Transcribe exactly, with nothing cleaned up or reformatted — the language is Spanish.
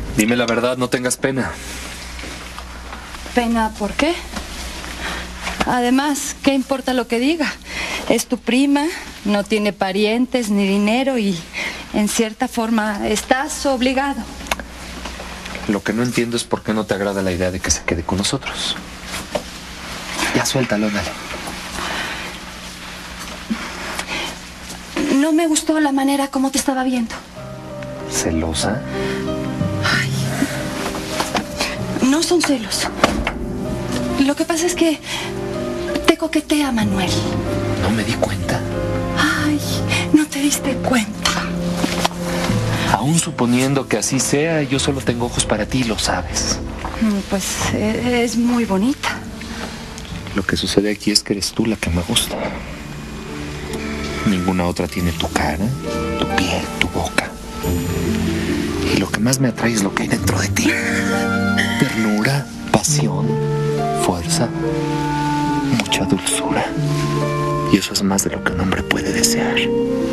Dime la verdad, no tengas pena. ¿Pena por qué? Además, ¿qué importa lo que diga? Es tu prima, no tiene parientes ni dinero y, en cierta forma, estás obligado. Lo que no entiendo es por qué no te agrada la idea de que se quede con nosotros. Ya suéltalo, dale. No me gustó la manera como te estaba viendo. ¿Celosa? Ay, no son celos. Lo que pasa es que te coquetea, Manuel. No me di cuenta. Ay, no te diste cuenta. Aún suponiendo que así sea, yo solo tengo ojos para ti, lo sabes. Pues eh, es muy bonita. Lo que sucede aquí es que eres tú la que me gusta. Ninguna otra tiene tu cara, tu piel, tu boca. Y lo que más me atrae es lo que hay dentro de ti. Ternura, pasión, fuerza, mucha dulzura. Y eso es más de lo que un hombre puede desear.